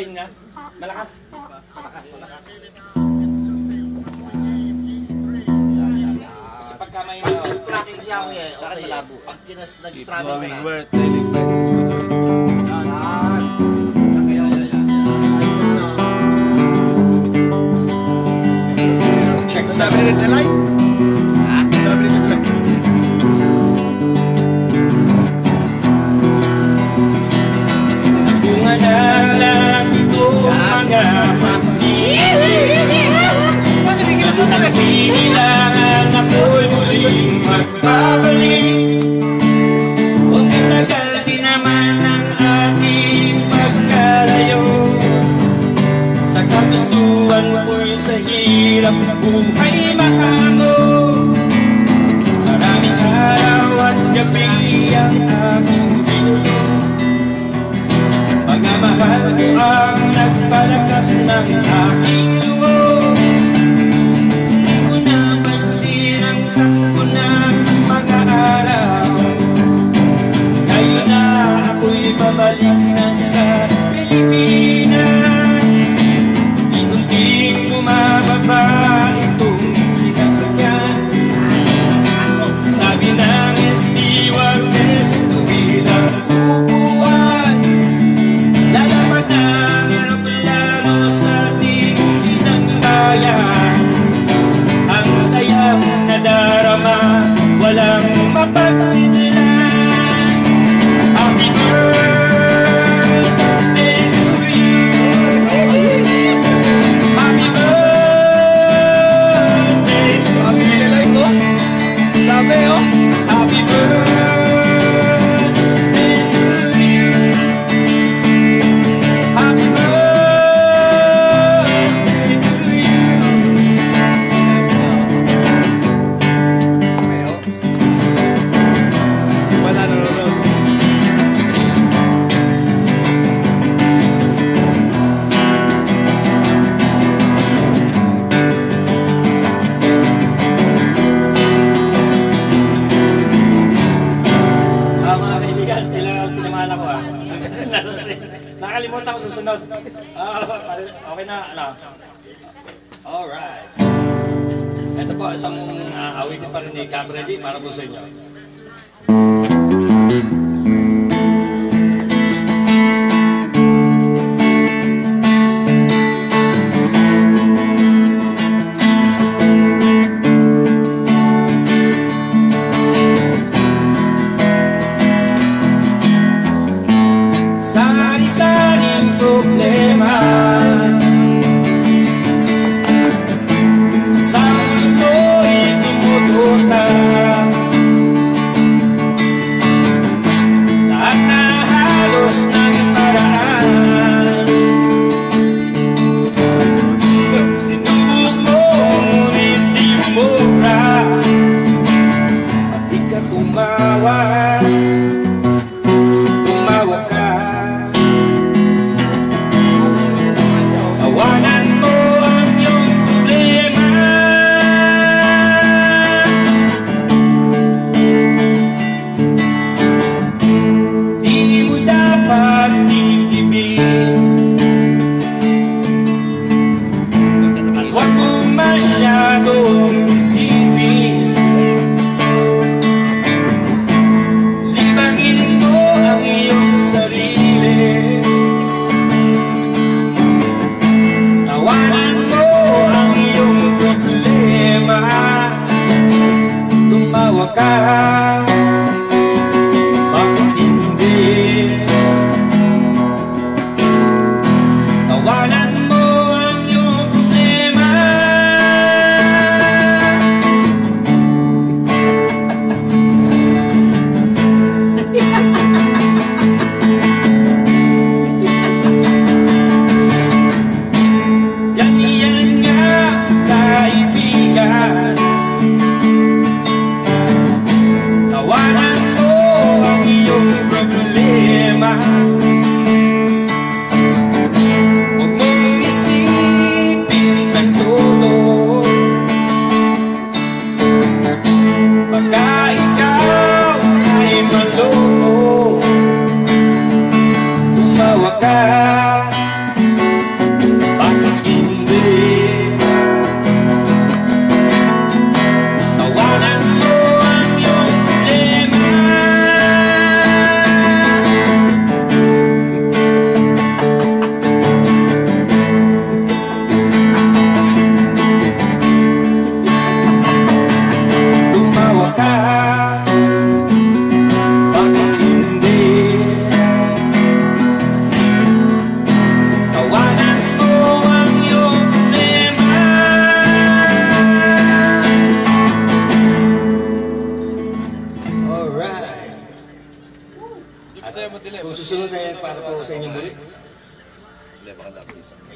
Pasahin nga. Malakas. Malakas. Kasi pagka may Plucking siya ako eh. Okay, malabo. Pag nag-struggle na. check sa Sabi rin na like? Ha? Sabi rin na like? bunga na lang ito mga Kailangan ako'y muling magbabalik. Huwag itagal din naman ang ating pagkalayo. Sa kagustuhan ko'y sa hirap buhay mahango. Maraming araw at gabi ang aming binulo. Pagmamahal ko ang nagpalakas ng aking loob. Hindi ko napansin ang takbo ng mga araw. Ngayon na ako'y babalik na sa Pilipinas. Inunting bumababa itong sinasakyan. Sabi ng stewardess, tuwid ang upuan. Lalapat ng aeroplano sa ating inang bayan. Ang sayang nadarama, walang mapagsidlan. Happy birthday to you. Happy birthday to you. Sabi rin na like ko? Sabi oh? Happy birthday to you. Happy birthday to you. Ayaw. Wala nanonood. Mga kaibigan, tinamaan ako nakalimutan ko sa sunod. Okay na, ano? Alright. Ito po, isang awitin pa rin ni Cabredi para po sa inyo. Sari-saring problema sa mundo ay tumututa.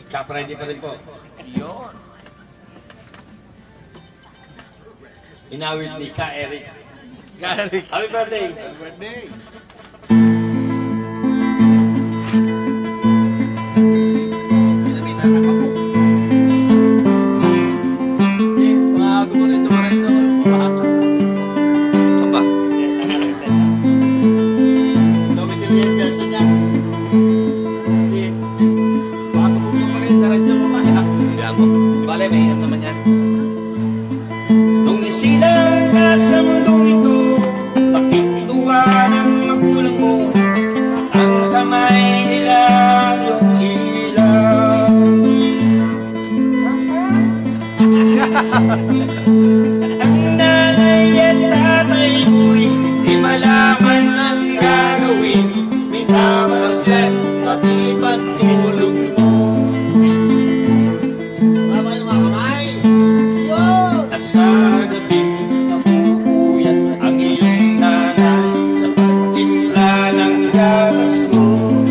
Kapredi pa rin po. Yun. Inawit ni Ka Eric. Garik. Happy birthday! Birthday. Pinamitan na pa po. Mga gumunit naman sa mga. Aba. Gawin din yung version yan. Mga gumunit naman rin. Diretso mo pa. Siya mo. Bale, may ano naman yan. Nung isilang ka sa mundong ito, pakituwa ng magulang mo, ang kamay nila yung ilaw. Ang nanay at tatay mo'y di malaman ang gagawin, minamasdan pati pagtulog mo. Tama yung mga kamay. Yun. At sa gabing napupuyat ang iyong nanay sa pagtimpla ng gatas mo.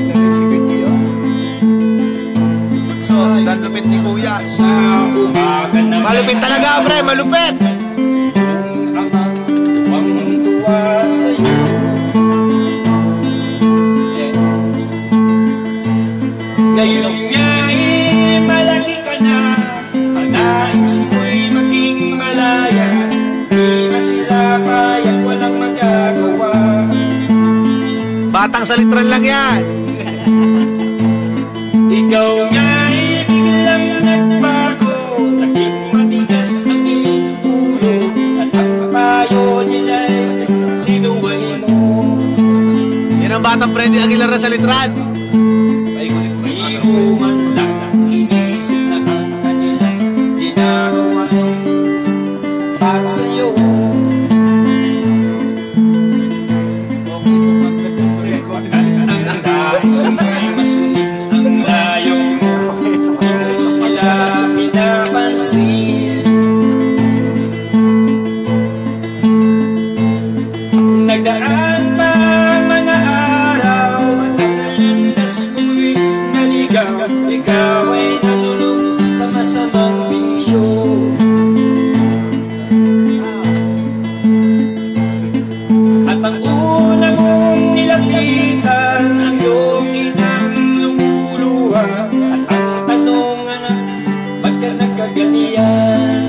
So, dan lupit ni Kuya. Sa umaga na Malupit talaga, pre. Malupit. yung ama tuwang-tuwa sa'yo. Ngayon nga'y malaki ka na, ang nais mo'y maging malaya, di na sila payag, walang magagawa. Batang sa litral lang yan. Ikaw nga'y biglang nagbago, naging matigas ang iyong ulo, at ang papayo nila'y sinuway mo. Yan ang batang Freddy Aguilar sa litran. May man lang inisip na ang kanilang ginagawa para sa'yo. Ang dahil may masulit ang layo mo, hindi sila pinapansin. Nagdaan pa mga araw, nalandas mo'y naligaw, ikaw ay nalulog sa masamang bisyo. At ang una mong nilapitan, ang yogi ng lumuluha, at ang tanong anak, ba't ka nagkaganyan?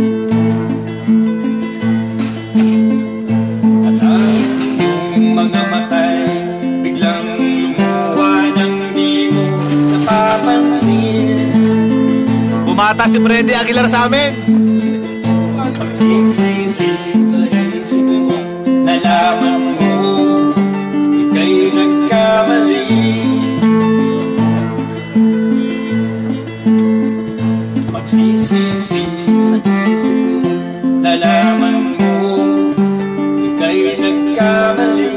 At ang iyong mga matay biglang lumuha nang di mo napapansin. Bumata si Freddy Aguilar sa amin. Pagsisisi sa isip mo, nalaman mo ika'y nagkamali. Pagsisisi sa isip mo, nalaman mo ika'y nagkamali.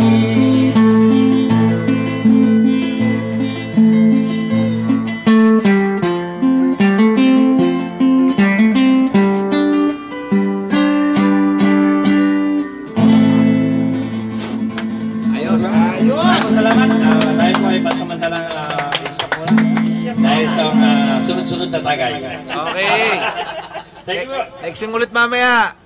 Ayos. Maraming salamat. Tayo po ay pasamantalang isa po lang. Dahil sa sunod-sunod na tagay. Okay. Thank you po. Exing ulit mamaya.